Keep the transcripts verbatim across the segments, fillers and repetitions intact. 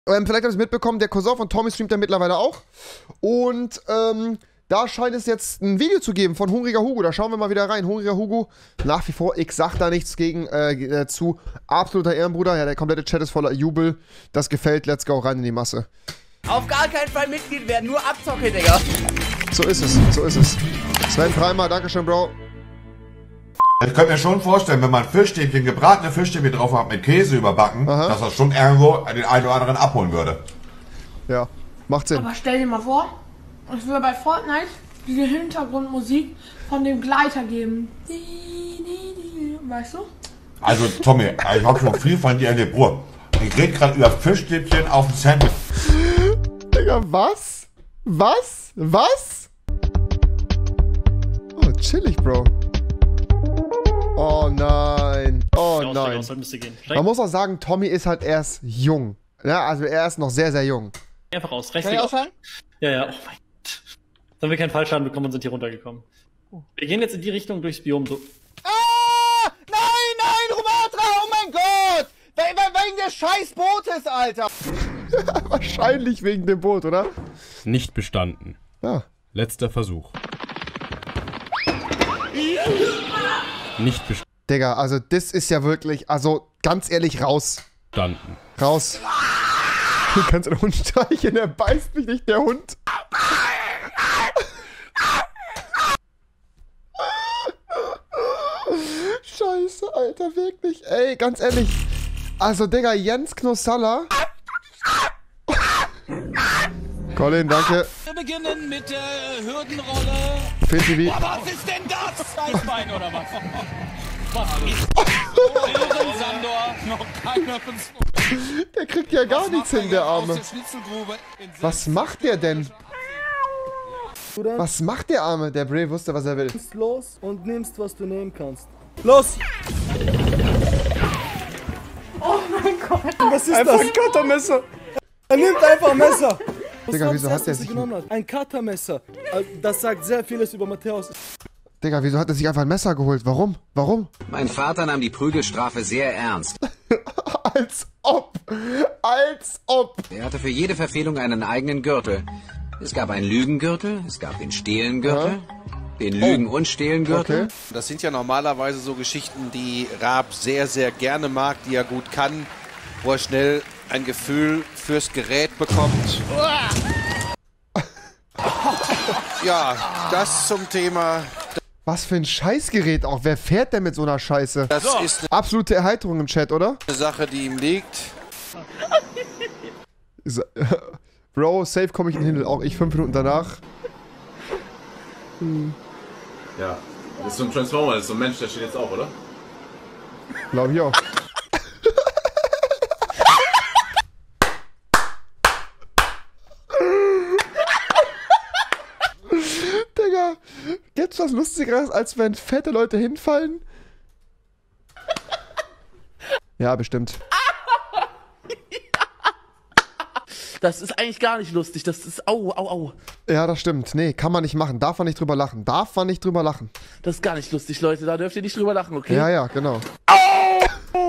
Ähm, vielleicht habt ihr es mitbekommen, der Cousin von Tommy streamt ja mittlerweile auch. Und ähm, da scheint es jetzt ein Video zu geben von Hungriger Hugo. Da schauen wir mal wieder rein. Hungriger Hugo, nach wie vor, ich sag da nichts gegen äh, zu. Absoluter Ehrenbruder. Ja, der komplette Chat ist voller Jubel. Das gefällt. Let's go rein in die Masse. Auf gar keinen Fall Mitglied werden, nur Abzocke, Digga. So ist es, so ist es. Sven Preimer, dankeschön, Bro. Ich könnte mir schon vorstellen, wenn man Fischstäbchen, gebratene Fischstäbchen drauf hat mit Käse überbacken, Aha. dass das schon irgendwo den einen oder anderen abholen würde. Ja, macht Sinn. Aber stell dir mal vor, ich würde bei Fortnite diese Hintergrundmusik von dem Gleiter geben. Weißt du? Also Tommy, ich hab schon viel von dir erlebt. Ruhe. Ich rede gerade über Fischstäbchen auf dem Sandwich. Digga, was? Was? Was? Oh, chillig, Bro. Oh nein. Oh nein. Man muss auch sagen, Tommy ist halt erst jung. Ja, also er ist noch sehr, sehr jung. Einfach aus. Rechts. Kann ich ausfallen? Ja, ja. Oh mein Gott. Jetzt haben wir keinen Fallschaden bekommen und sind hier runtergekommen. Wir gehen jetzt in die Richtung durchs Biom. So. Ah! Nein, nein, Romatra! Oh mein Gott! We we wegen des scheiß Bootes, Alter! Wahrscheinlich wegen dem Boot, oder? Nicht bestanden. Ja. Letzter Versuch. Nicht bestanden. Digga, also das ist ja wirklich, also ganz ehrlich, raus. Raus. Du kannst den Hund streicheln, der beißt mich nicht, der Hund. Scheiße, Alter, wirklich. Ey, ganz ehrlich. Also, Digga, Jens Knossalla. Colin, danke. Wir beginnen mit der Hürdenrolle. P-T V. Was ist denn das? Steißbein oder was? Was ist das? Sandor, noch keiner von Der kriegt ja gar nichts hin, der Arme. Was macht der denn? Was macht der Arme? Der Bray wusste, was er will. Los und nimmst, was du nehmen kannst. Los! Oh mein Gott. Was ist einfach das? Ein Cuttermesser. Er nimmt einfach ein Messer. Digga, wieso hat der sich... Ein Cuttermesser. Das sagt sehr vieles über Matthäus. Digga, wieso hat er sich einfach ein Messer geholt? Warum? Warum? Mein Vater nahm die Prügelstrafe sehr ernst. Als ob. Als ob. Er hatte für jede Verfehlung einen eigenen Gürtel. Es gab einen Lügengürtel, es gab den Stehlengürtel, ja. den Lügen- oh. und Stehlengürtel. Okay. Das sind ja normalerweise so Geschichten, die Raab sehr, sehr gerne mag, die er gut kann, wo er schnell ein Gefühl fürs Gerät bekommt. Ja, das zum Thema. Was für ein Scheißgerät auch. Wer fährt denn mit so einer Scheiße? Das so. ist eine absolute Erheiterung im Chat, oder? Eine Sache, die ihm liegt. Bro, safe komme ich in den Himmel. Auch ich fünf Minuten danach. Hm. Ja, das ist so ein Transformer, das ist so ein Mensch, der steht jetzt auch, oder? Glaube ich auch. Digga, gibt's was Lustigeres, als wenn fette Leute hinfallen? Ja, bestimmt. Das ist eigentlich gar nicht lustig. Das ist au, au, au. Ja, das stimmt. Nee, kann man nicht machen. Darf man nicht drüber lachen. Darf man nicht drüber lachen. Das ist gar nicht lustig, Leute. Da dürft ihr nicht drüber lachen, okay? Ja, ja, genau. Au!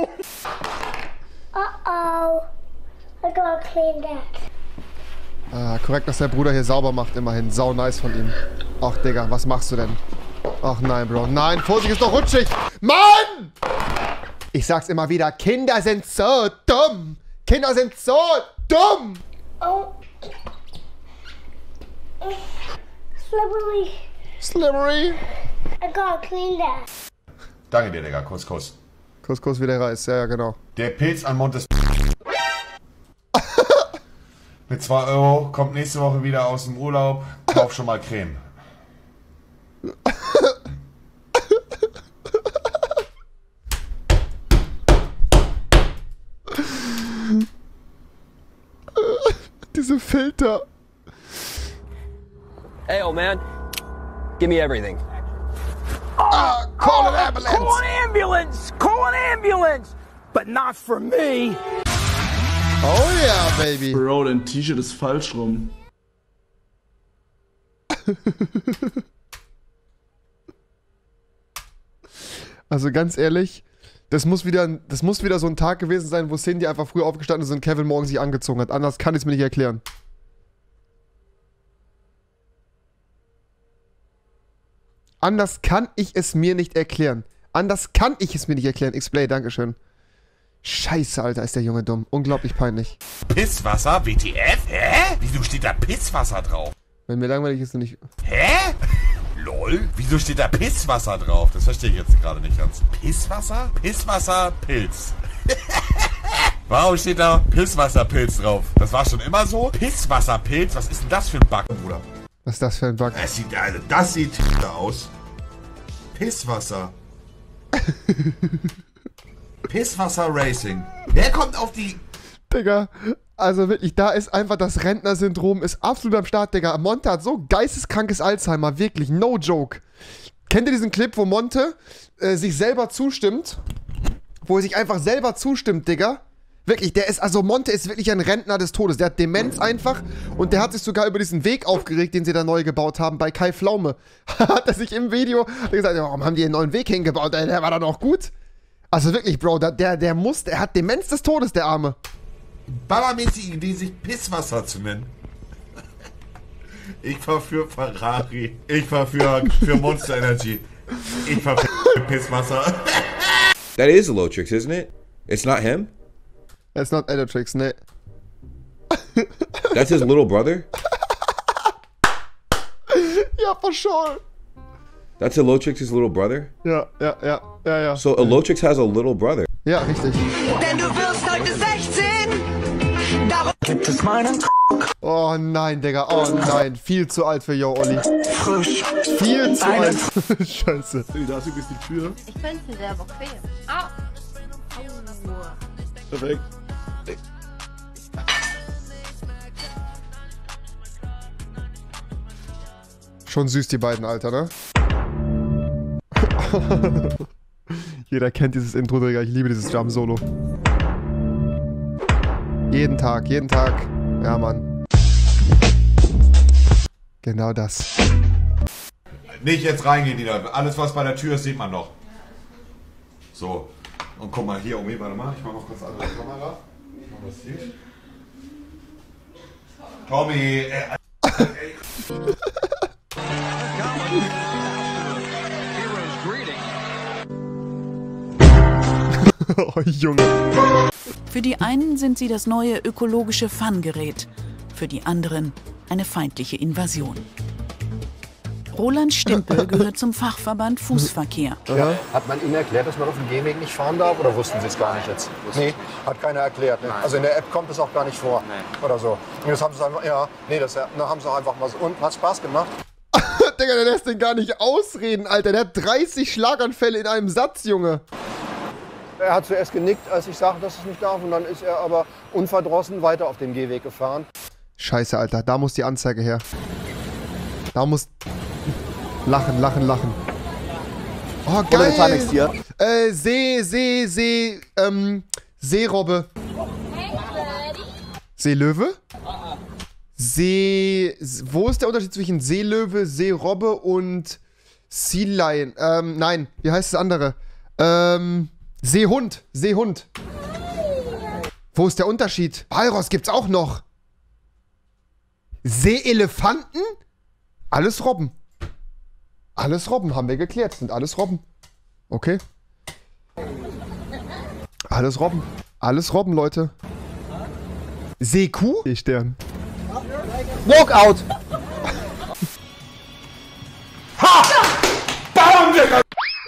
Uh-oh. I gotta clean that. Ah, korrekt, dass der Bruder hier sauber macht, immerhin. Sau nice von ihm. Ach, Digga, was machst du denn? Ach nein, Bro. Nein, Vorsicht, ist doch rutschig. Mann! Ich sag's immer wieder. Kinder sind so dumm. Kinder sind so dumm. Oh. Slippery. Slippery. I gotta clean that. Danke dir, Digga. Kuss, Kuss. Kuss, Kuss, wie der Reis. Ja, ja, genau. Der Pilz an Montes... Mit zwei Euro, kommt nächste Woche wieder aus dem Urlaub, kauf schon mal Creme. Diese Filter. Hey, old man. Give me everything. Ah, call an ambulance. Call an ambulance. Call an ambulance. But not for me. Oh yeah, baby. Bro, dein T-Shirt ist falsch rum. Also ganz ehrlich, Das muss, wieder, das muss wieder so ein Tag gewesen sein, wo Cindy einfach früh aufgestanden ist und Kevin morgen sich angezogen hat. Anders kann ich es mir nicht erklären. Anders kann ich es mir nicht erklären. Anders kann ich es mir nicht erklären. X-Play, dankeschön. Scheiße, Alter, ist der Junge dumm. Unglaublich peinlich. Pisswasser? W T F? Hä? Wieso steht da Pisswasser drauf? Wenn mir langweilig ist, dann nicht... Hä? Lol? Wieso steht da Pisswasser drauf? Das verstehe ich jetzt gerade nicht ganz. Pisswasser? Pisswasser, Pilz. Warum steht da Pisswasserpilz drauf? Das war schon immer so? Pisswasserpilz? Was ist denn das für ein Bug, Bruder? Was ist das für ein Bug? Das sieht, also, das sieht aus. Pisswasser. Pisswasser Racing. Wer kommt auf die... Digga, also wirklich, da ist einfach das Rentner-Syndrom, ist absolut am Start, Digga. Monte hat so geisteskrankes Alzheimer, wirklich, no joke. Kennt ihr diesen Clip, wo Monte äh, sich selber zustimmt? Wo er sich einfach selber zustimmt, Digga? Wirklich, der ist, also Monte ist wirklich ein Rentner des Todes. Der hat Demenz einfach und der hat sich sogar über diesen Weg aufgeregt, den sie da neu gebaut haben, bei Kai Pflaume. Hat er sich im Video gesagt, warum haben die einen neuen Weg hingebaut? Der war doch noch gut. Also wirklich, Bro, der, der muss, der hat Demenz des Todes, der Arme. Ballermäßige Idee, sich Pisswasser zu nennen. Ich fahr für Ferrari. Ich fahr für, für Monster Energy. Ich fahr für Pisswasser. That is Elotrix, isn't it? It's not him? It's not Elotrix, ne. That's his little brother? Ja, for sure. That's Elotrix's little brother? Ja, ja, ja, ja, ja. So Elotrix has a little brother? Ja, richtig. Denn du wirst heute sechzehn. Darum gibt es meinen Oh nein, Digga, oh nein. Viel zu alt für Yo, Olli. frisch. Viel zu alt. Scheiße. Da ist übrigens die Tür. Ich finde sie sehr bequem. Ah. Perfekt. Schon süß, die beiden, Alter, ne? Jeder kennt dieses Intro, Digga. Ich liebe dieses Drum-Solo. Jeden Tag, jeden Tag. Ja, Mann. Genau das. Nicht jetzt reingehen, Dieter. Alles, was bei der Tür ist, sieht man noch. So. Und guck mal hier, Omi, warte mal. Ich mach mal kurz andere Kamera. Ich mach das hier. Tommy, äh, Oh, Junge. Für die einen sind sie das neue ökologische Fun-Gerät, für die anderen eine feindliche Invasion. Roland Stimpel gehört zum Fachverband Fußverkehr. Ja. Hat man Ihnen erklärt, dass man auf dem Gehweg nicht fahren darf, oder wussten Sie es gar nicht jetzt? Nee, hat keiner erklärt. Ne? Also in der App kommt es auch gar nicht vor. Nee. Oder so. Und das haben sie einfach, ja, nee, das na, haben sie einfach mal so. Und hat Spaß gemacht. Digga, der lässt den gar nicht ausreden, Alter. Der hat dreißig Schlaganfälle in einem Satz, Junge. Er hat zuerst genickt, als ich sagte, dass es nicht darf. Und dann ist er aber unverdrossen weiter auf dem Gehweg gefahren. Scheiße, Alter. Da muss die Anzeige her. Da muss... Lachen, lachen, lachen. Oh, geil. Äh, See, See, See, ähm, Seerobbe. Seelöwe? See... Wo ist der Unterschied zwischen Seelöwe, Seerobbe und Sea Lion? Ähm, nein. Wie heißt das andere? Ähm... Seehund, Seehund. Wo ist der Unterschied? Walross gibt's auch noch. Seeelefanten? Alles Robben. Alles Robben, haben wir geklärt. Sind alles Robben. Okay. Alles Robben. Alles Robben, Leute. Seekuh? Seestern. Walkout! Ha! Bam, Digga!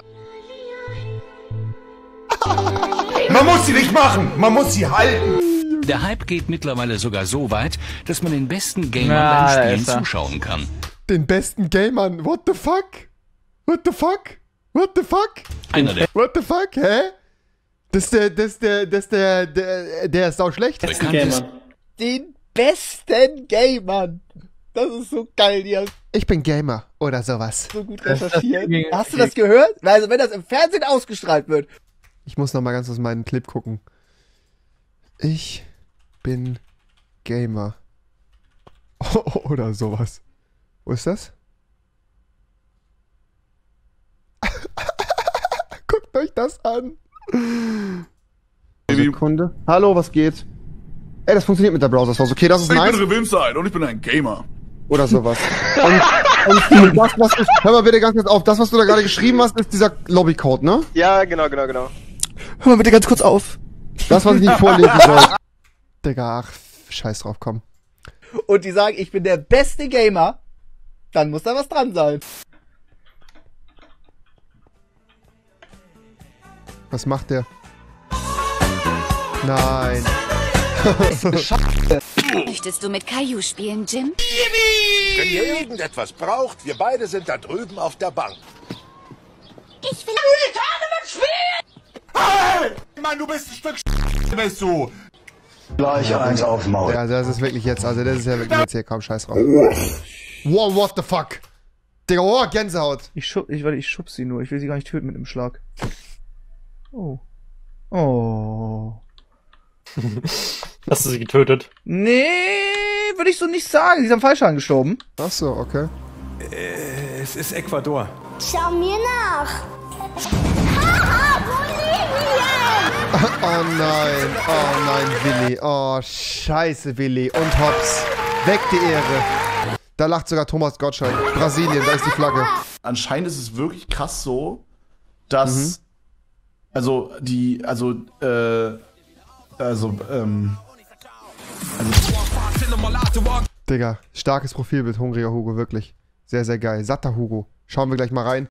Man muss sie nicht machen, man muss sie halten. Der Hype geht mittlerweile sogar so weit, dass man den besten Gamern Na, beim da Spielen ist er. zuschauen kann. Den besten Gamern. What the fuck? What the fuck? What the fuck? Einer der What the fuck? Hä? Das ist der, das ist der, das ist der, der, der ist auch schlecht. bekanntesten Den besten Gamern. Das ist so geil, die haben Ich bin Gamer oder sowas. so gut recherchiert. Hast du das gehört? Also wenn das im Fernsehen ausgestrahlt wird. Ich muss noch mal ganz aus meinen Clip gucken. Ich bin Gamer. Oder sowas. Wo ist das? Guckt euch das an. Sekunde. Hallo, was geht? Ey, das funktioniert mit der Browser-Source. Okay, das ist ich nice. Ich bin Revimside und ich bin ein Gamer. Oder sowas. Und, und das, was ich, hör mal bitte ganz kurz auf, das, was du da gerade geschrieben hast, ist dieser Lobbycode, ne? Ja, genau, genau, genau. Hör mal bitte ganz kurz auf. Das, was ich nicht vorlesen soll. Digga, ach, scheiß drauf, komm. Und die sagen, ich bin der beste Gamer, dann muss da was dran sein. Was macht der? Nein. Möchtest du mit Caillou spielen, Jim? Wenn ihr irgendetwas braucht, wir beide sind da drüben auf der Bank. Ich will Tournament spielen! Hey! Mann, du bist ein Stück Sch***, bist du! Gleich eins aufs Maul. Ja, das ist wirklich jetzt, also das ist ja wirklich jetzt hier, komm, scheiß drauf. Wow, what the fuck? Digga, oh, Gänsehaut. Ich schub, ich, warte, ich schub sie nur, ich will sie gar nicht töten mit dem Schlag. Oh. Oh. Hast du sie getötet? Nee, würde ich so nicht sagen. Sie ist am Falschhahn gestorben. Ach so, okay. Äh, es ist Ecuador. Schau mir nach. Haha, Bolivien! Oh nein, oh nein, Willi. Oh, scheiße, Willi. Und hops. Weg die Ehre. Da lacht sogar Thomas Gottschalk. Brasilien, da ist die Flagge. Anscheinend ist es wirklich krass so, dass Mhm. also die, also, äh, also, ähm, also Digga, starkes Profilbild, hungriger Hugo, wirklich. Sehr, sehr geil. Satter Hugo. Schauen wir gleich mal rein.